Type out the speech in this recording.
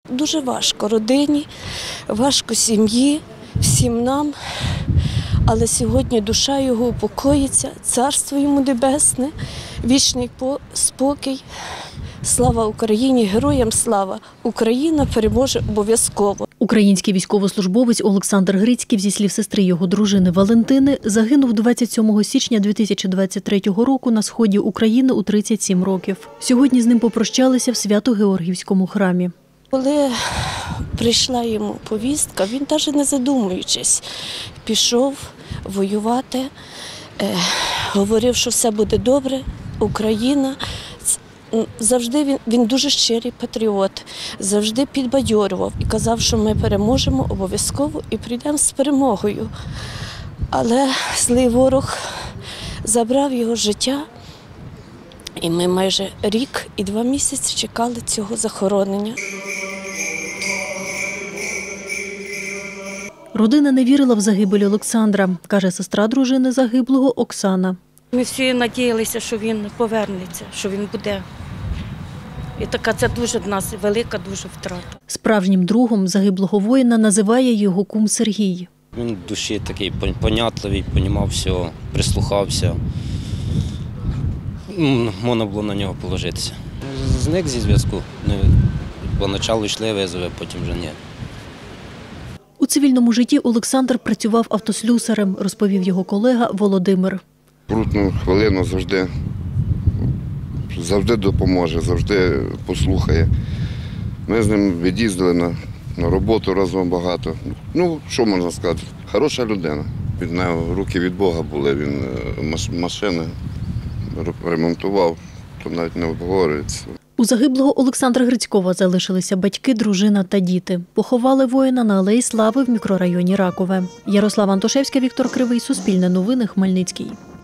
Дуже важко родині, важко сім'ї, всім нам, але сьогодні душа його упокоїться, царство йому небесне, вічний спокій. Слава Україні, героям слава! Україна переможе обов'язково. Український військовослужбовець Олександр Грицьків, зі слів сестри його дружини Валентини, загинув 27 січня 2023 року на сході України у 37 років. Сьогодні з ним попрощалися в Свято-Георгіївському храмі. Коли прийшла йому повістка, він навіть не задумуючись пішов воювати, говорив, що все буде добре, Україна. Завжди він дуже щирий патріот, завжди підбадьорював і казав, що ми переможемо обов'язково і прийдемо з перемогою. Але злий ворог забрав його життя, і ми майже рік і 2 місяці чекали цього захоронення. Родина не вірила в загибель Олександра, каже сестра дружини загиблого Оксана. Ми всі надіялися, що він повернеться, що він буде. І така це дуже для нас велика дуже втрата. Справжнім другом загиблого воїна називає його кум Сергій. Він в душі такий понятливий, понімав все, прислухався. Можна було на нього положитися. Зник зі зв'язку. Поначалу йшли визови, потім вже ні. У цивільному житті Олександр працював автослюсарем, розповів його колега Володимир. Крутну хвилину завжди допоможе, завжди послухає. Ми з ним від'їздили на роботу разом багато. Ну, що можна сказати, хороша людина. Від нього руки від Бога були, він машини ремонтував, то навіть не обговорюється. У загиблого Олександра Грицького залишилися батьки, дружина та діти. Поховали воїна на Алеї Слави в мікрорайоні Ракове. Ярослава Антошевська, Віктор Кривий, Суспільне новини, Хмельницький.